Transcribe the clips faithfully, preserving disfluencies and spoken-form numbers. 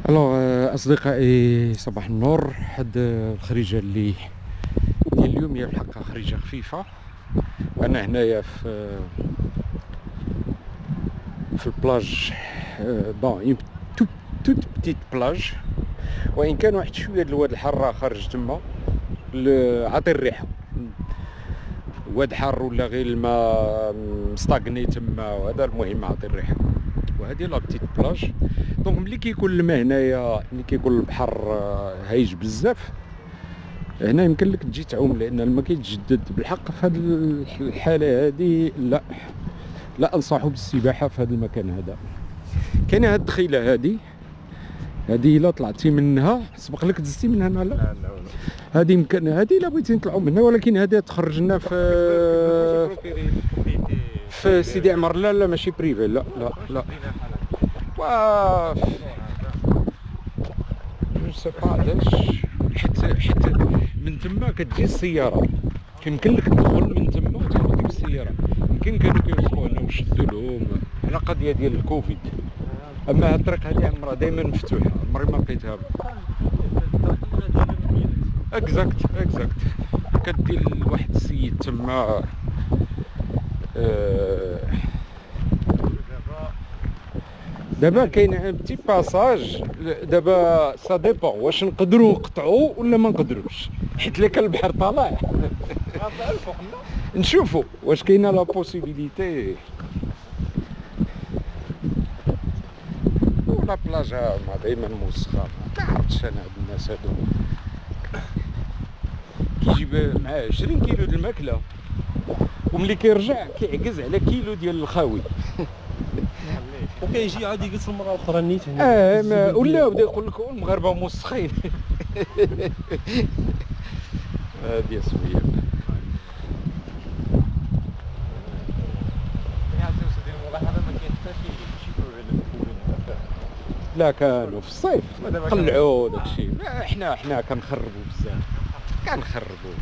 الو اصدقائي، صباح النور. هاد الخريجه اللي ديال اليوم هي الحق خريجه خفيفه. انا هنايا في في البلاج، بون تو توت بتيت بلاج، وان كان واحد شويه الواد الحاره خارج تما عاطي الريحه. واد حار ولا غير الماء مستاغني تما، وهذا المهم عاطي الريحه. وهذه لا بتيت بلاج. دونك ملي كيكون الماء هنايا، ملي كيكون البحر هايج بزاف، هنا يمكن لك تجي تعوم، لان الماء كيتجدد بالحق. في هذه الحاله هذه لا لا انصح بالسباحه في هذا المكان هذا. كاينه هذه الدخيله هذه هذه الا طلعتي منها، سبق لك دزتي منها؟ لا لا لا. هذه يمكن هذه الا بغيتي نطلعوا منها، ولكن هذه تخرجنا في في سيدي عمر. لا لا ماشي بريفي، لا لا لا. و جو سي با علاش، حيت حيت من تما كتجي السياره، كيمكن لك تدخل من تما وتاخذ ديك السياره. يمكن كانوا كيوصلوا هنا وشدوا لهم على قضيه ديال الكوفيد. اما هاد الطريق هادي عمرها دائما مفتوحه، عمري ما لقيتها. اكزاكت اكزاكت. كدير لواحد السيد تما. أه دابا كاين بتي باساج. دابا سا ديبون واش نقدروا نقطعوا ولا ما نقدروش، حيت لي كان البحر طالع نشوفوا واش كاينه لا بوسيبيليتي. ولا بلاجا ما دائما موسخه، ما عرفتش انا هاد الناس هادو كيجيب معاه عشرين كيلو د الماكله، وملي كيرجع كيعكز على كيلو ديال الخاوي. وكيجي عاد يجلس المره الاخرى نيت هنا. اه ولا بدا يقول لك المغاربه موسخين. هادي سويه. لا كانوا في الصيف قلعوا داكشي. حنا حنا كنخربوا بزاف، كنخربوا.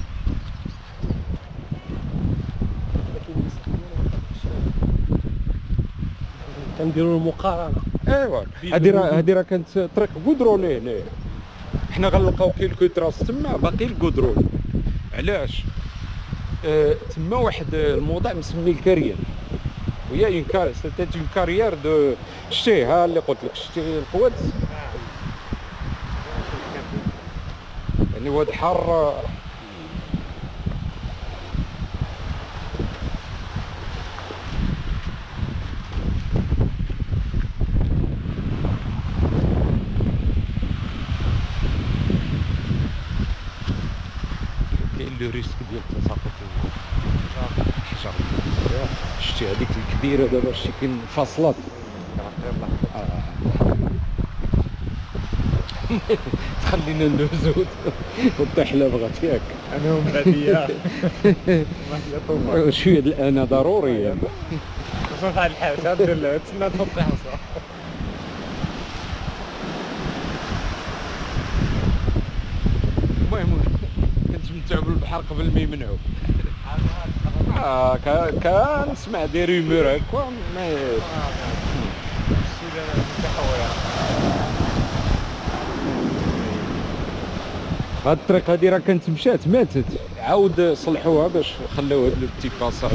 كنديروا المقارنه. ايوا هادي راه هادي راه كانت طريق كودروني هنايا. حنا غنلقاو كيلكو تراس تما باقي الكودرون. علاش؟ آه تما واحد الموضع مسمي الكارير، وهي اون كار سيتي اون كارير دو. شتي ها اللي قلت لك، شتي القوات يعني واد حار. لو ريسك ديال تساقط الحجر. شتي هذيك الكبيره دابا شتي كاين فاصلات. تخلينا ندوزو وطيح لا بغات ياك. انا ومعديه شويه الان ضروري. خصنا فحال الحاجه دير تسنى تطيح. المهم كنتمتعوا بالبحر قبل ما يمنعوا. اه كنسمع دي ريمور هكا ما هاد الطريق هادي راه كانت مشات ماتت، عاود صلحوها باش خلاو هاد لو بتي باساج.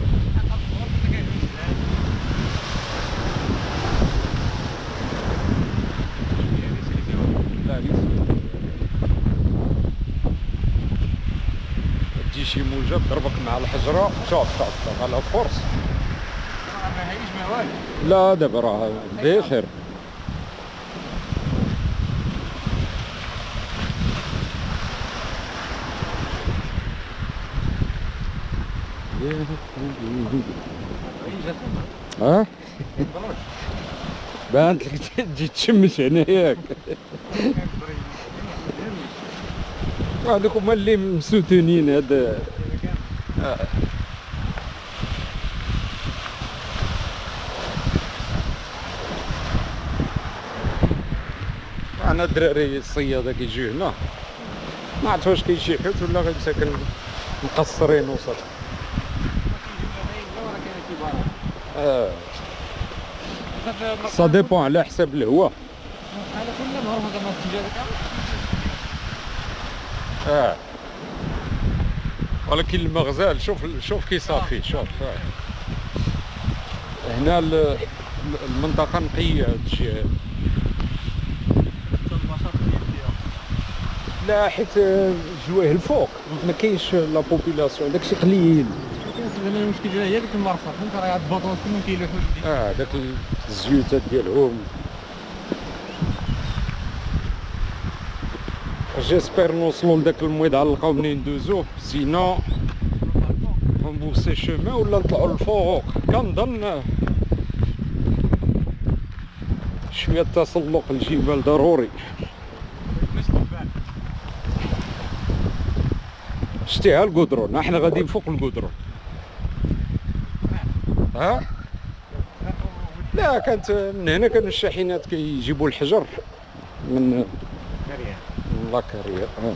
تجي شي موجه تضربك مع الحجره، شوف شوف شوف على فورس. ما هيش ما والو. لا دابا راه بخير. ها بانت لك تجي تشمس هنا ياك. هذوك هما اللي مسوتونين هذا. انا الدراري الصياده كيجيو هنا، ما عرفت واش كيشيحوت ولا غير ساكن مقصرين وسط. اه سا ديبون على حساب الهواء. كل نهار هذا ما تجي هذاك اه ولكن المغزال شوف شوف كي صافي شوف آه. هنا ال- المنطقة نقية هادشي هذا. لا حيت جواه الفوق ما كاينش لا بوبيلاسيون داكشي قليل. كاين المشكل ديالها هي ديك المرصد فهمت راه هاد البطون كلهم كيلوحوا لديك اه داك الزيوتات ديالهم. جيسبر نوصلوا لداك المويض نلقاو منين ندوزوه سينو نبوسي شومان ولا نطلعوا للفوق. كنظن شويه تسلق الجبال ضروري. شتيها القدرون احنا غاديين فوق القدرون. ها لا كانت من هنا كانوا الشاحنات كيجيبوا الحجر من كريان من لاكاريا. آه.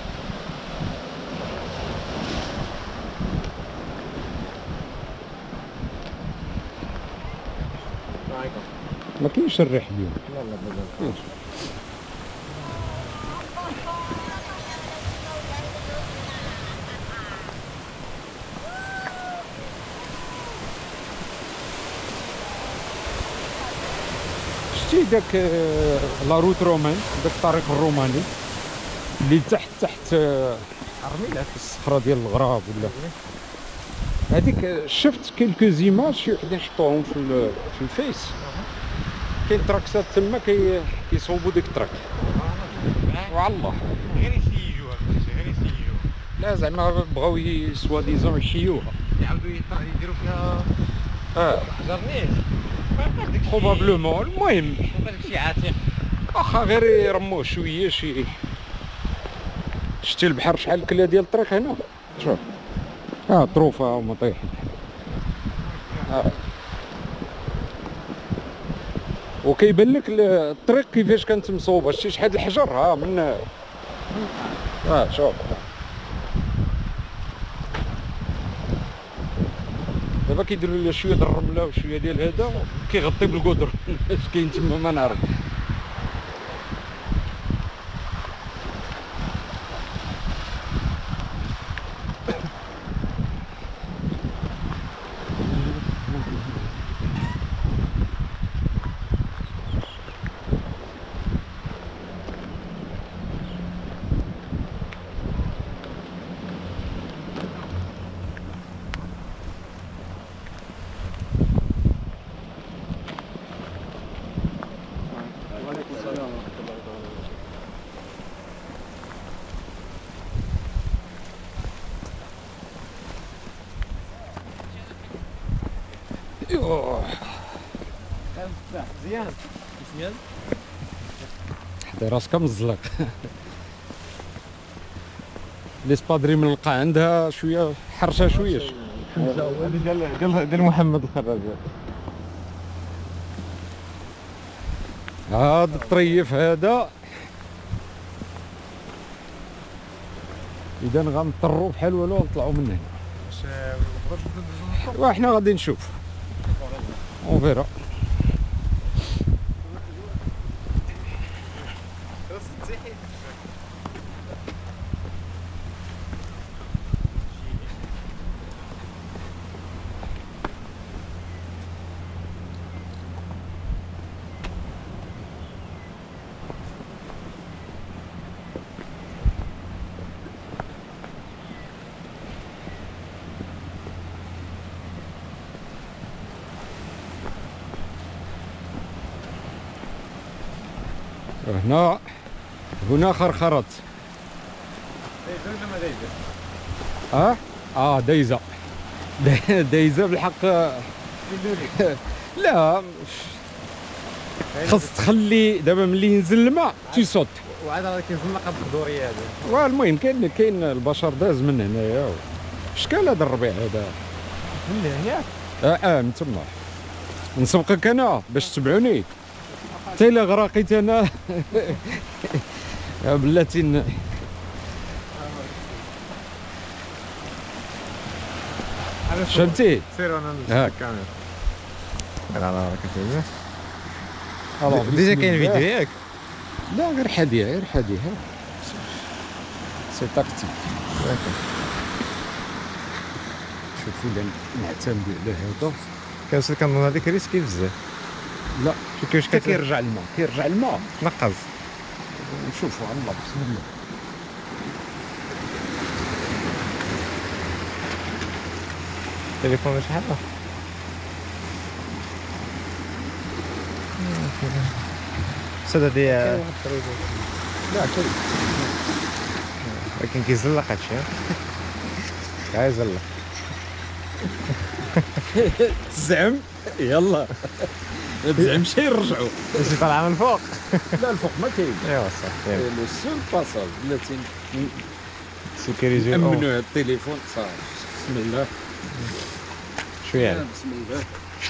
ما كاينش الريح اليوم. لا لا بلا شتي داك آه، لا روت رومان داك الطريق الروماني اللي تحت تحت آه، عرميلات الصخره ديال الغراب ولا هذيك. آه، شفت كيلكو زيماج شي وحدين حطوهم في ال- في الفيس. كاين تراكسات تما كي كيصوبوا ديك التراك وعلى الله. غير يسيجوها غير يسيجوها لا زعما بغاو سوا ديزون يحيوها. يعاودوا يديروا فيها اه حجر نيت بروبابلومون. المهم بالك شي عاتق واخا غير يرموه شويه شي. شتي البحر شحال كلا ديال الطريق هنا شوف. اه طروفه هما طايحين. آه. وكيبان لك ال- الطريق كيفاش كانت مصوبه. شتي شحال الحجر ها من اه شوف. دابا كيديروا لها شويه ديال الرمله وشويه ديال هذا كيغطي بالقدر. اش كاين تما ما نعرف. وعليكم السلام ورحمه الله وبركاته. ايوه مزيان مزيان حدي راسك من الزلق. ليسبادري من القاع عندها شويه حرشه شويه. هذه ديال ديال ديال محمد الخراج. هذا الطريف هذا اذا غنضطروا بحال والو نطلعوا من هنا. وحنا غادي نشوف اون فيرا. هنا هنا خرخرت. اه اه دايزه. دايزه بالحق. لا خاص تخلي دابا ملي ينزل الماء تيصوت. وعاد راه كينزل لقب الدوريه هذا. والمهم كاين كاين البشر داز من هنايا. شكال هذا الربيع هذا؟ من هنا اه اه من تما نسبقك انا باش تبعوني. حتى الا غرقيت انا يا بلاتي ن- فهمتي. سير انا هاك. الكاميرا. لا لا راك كتشوف. الوغ ديجا بسم كاين الله. فيديو ياك. لا غير حاديه غير حاديه سي تاكتيك. شوفوا الا نعتمدوا على هذا. كنوصل كنظن هذيك ريسكي بزاف. لا شوف كيفاش حتى كت- كيرجع الماء كيرجع الماء. تنقز. نشوفوا على الله بسم الله. التليفون شحال؟ سد هادي لا كاين ولكن كيزلق هادشي. ها يزلق. تزعم يلا ما تزعمش يرجعوا. شي طالعه من فوق. لا الفوق ما كاين. ايوا صافي لو سول باساج بلاتي سيكوريزي نأمنوا هاد التليفون صافي. بسم الله شويه. بسم الله.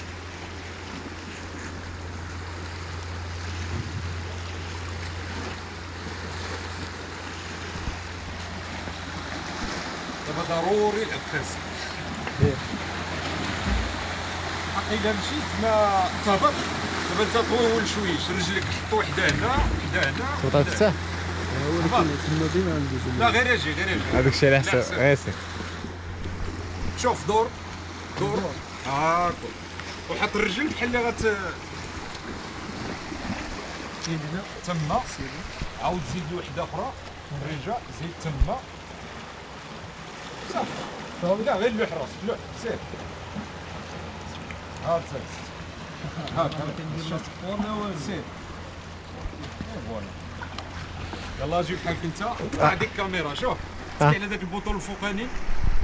دابا ضروري الابخاز. إلا مشيت ما تهبط دابا انت طول شويش رجلك حط وحده هنا وحده هنا. تبغى تفتح؟ لا غير يجي غير يجي. هذاك الشيء اللي حسب لا، غير سير. شوف دور دور هاكا وحط الرجل بحال اللي غت تما عاود زيد وحده اخرى رجع زيد تما صافي. لا غير لوح راسك لوح سير. ها تسلس هاكا سير. فوالا يلاه جيب بحالك انت هذيك الكاميرا شوف تحكي على ذاك البوطون الفوقاني